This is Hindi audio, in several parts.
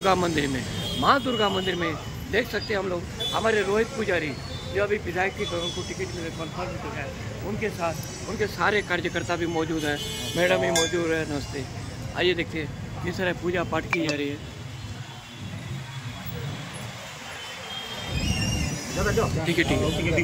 दुर्गा मंदिर में। माँ दुर्गा मंदिर में देख सकते हैं हम लोग हमारे रोहित पुजारी जो अभी विधायक की उनको टिकट मिले कन्फर्म हो चुका है, उनके साथ उनके सारे कार्यकर्ता भी मौजूद हैं, मैडम भी मौजूद है। नमस्ते। आइए देखते हैं किस तरह पूजा पाठ की जा रही है। ठीक है।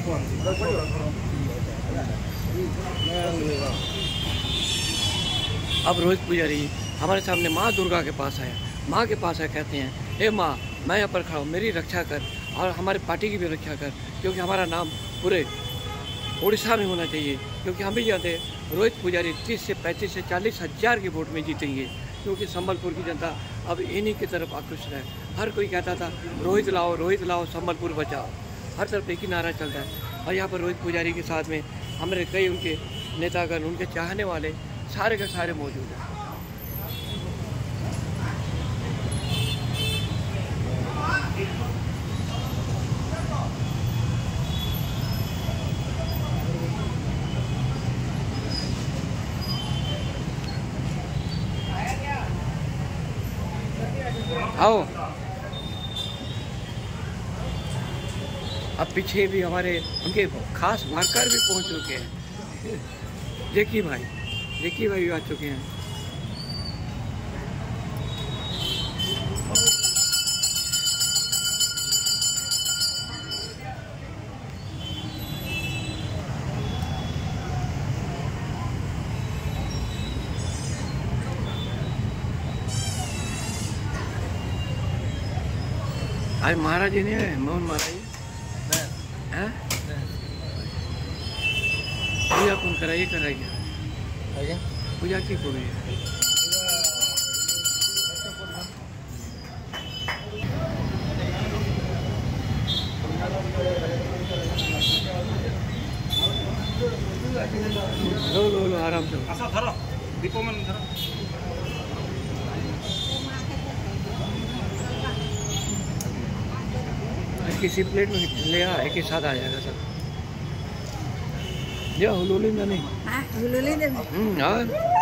अब रोहित पुजारी हमारे सामने माँ दुर्गा के पास आया, माँ के पास है, कहते हैं हे माँ मैं यहाँ पर खड़ा हूँ, मेरी रक्षा कर और हमारे पार्टी की भी रक्षा कर, क्योंकि हमारा नाम पूरे उड़ीसा में होना चाहिए। क्योंकि हम भी जानते हैं रोहित पुजारी 30 से 35 से 40 हज़ार के वोट में जीतेंगे, क्योंकि संबलपुर की जनता अब इन्हीं की तरफ आकृष्ट है। हर कोई कहता था रोहित लाओ संबलपुर बचाओ, हर तरफ एक ही नारा चलता है। और यहाँ पर रोहित पुजारी के साथ में हमारे कई उनके नेतागण, उनके चाहने वाले सारे के सारे मौजूद हैं। आओ, अब पीछे भी हमारे उनके खास वर्कर भी पहुंच चुके हैं। जेकी भाई भी आ चुके हैं। आज महाराज जी नहीं है, मोहन महाराज जी पूजा कौन कराइए पूजा की कोई लो आराम से दीपो में किसी प्लेट में ले आ, एक ही साथ आ जाएगा सब। जो हुलूली नहीं और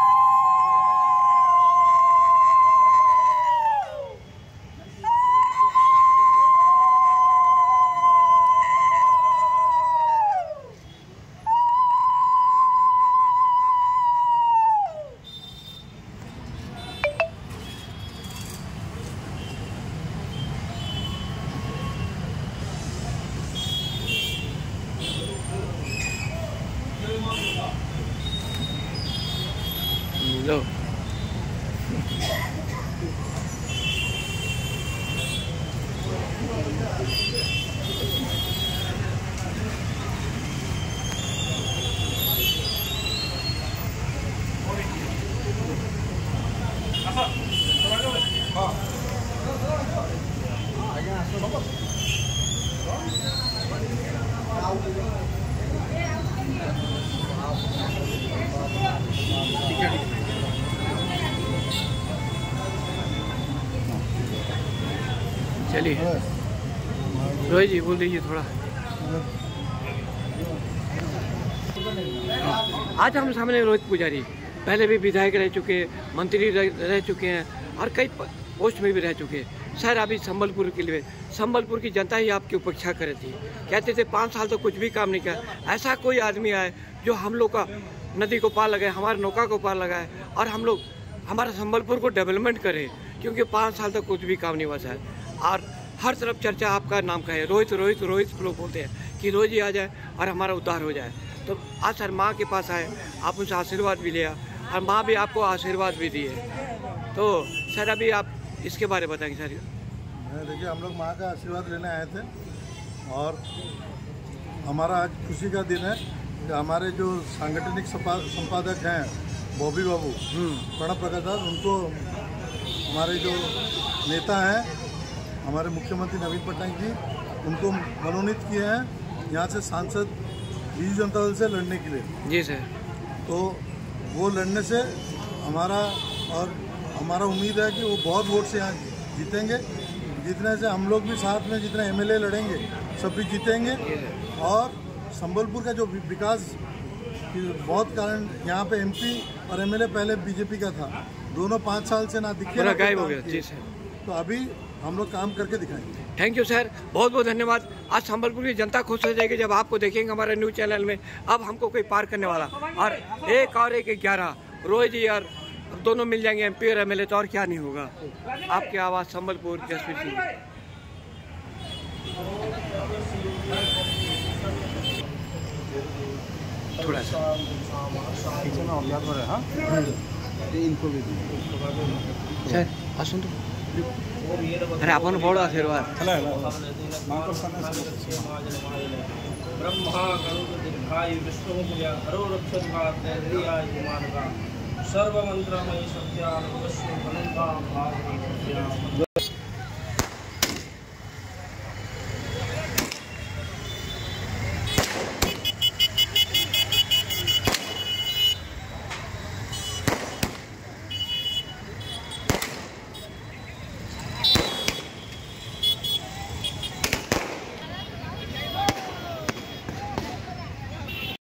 लो चलिए रोहित जी बोल दीजिए थोड़ा। आज हम सामने रोहित पुजारी पहले भी विधायक रह चुके, मंत्री रह चुके हैं और कई पोस्ट में भी रह चुके हैं। सर अभी संबलपुर के लिए संबलपुर की जनता ही आपकी उपेक्षा कर रही थी, कहते थे 5 साल तो कुछ भी काम नहीं किया। ऐसा कोई आदमी आए जो हम लोग का नदी को पार लगाए, हमारे नौका को पार लगाए और हम लोग हमारा संबलपुर को डेवलपमेंट करें, क्योंकि 5 साल तक कुछ भी काम नहीं हुआ सर। और हर तरफ चर्चा आपका नाम का है, रोहित लोग बोलते हैं कि रोहित जी आ जाए और हमारा उद्धार हो जाए। तो आज सर माँ के पास आए, आप उनसे आशीर्वाद भी लिया और माँ भी आपको आशीर्वाद भी दिए। तो सर अभी आप इसके बारे में बताएंगे सर। देखिए हम लोग माँ का आशीर्वाद लेने आए थे और हमारा आज खुशी का दिन है कि हमारे जो सांगठनिक संपादक हैं बॉबी बाबू प्रणब प्रकाश, उनको हमारे जो नेता हैं हमारे मुख्यमंत्री नवीन पटनायक जी, उनको मनोनीत किए हैं यहाँ से सांसद बीजू जनता दल से लड़ने के लिए। जी सर। तो वो लड़ने से हमारा उम्मीद है कि वो बहुत वोट से यहाँ जीतेंगे। जीतने से हम लोग भी साथ में जितने एमएलए लड़ेंगे सब भी जीतेंगे। और संबलपुर का जो विकास बहुत कारण यहाँ पे एमपी और एमएलए पहले बीजेपी का था, दोनों 5 साल से ना दिखे, गायब हो गया। जी सर। तो अभी हम लोग काम करके दिखाएंगे। थैंक यू सर, बहुत बहुत धन्यवाद। आज संबलपुर की जनता खुश हो जाएगी जब आपको देखेंगे हमारे न्यूज़ चैनल में। अब हमको कोई पार करने वाला, और 1 और 1 11 रोज जी और दोनों मिल जाएंगे MP और MLA, तो और क्या नहीं होगा। आपकी आवाज़ संबलपुर, जसवीर सिंह। थोड़ा सा इनको भी सर आसन तो अरे अपन बड़ आशीर्वाद ब्रह्मा गरुड़ दीर्घायु विष्णुप्रिया हरो रक्षक सर्व मंत्रमय सत्या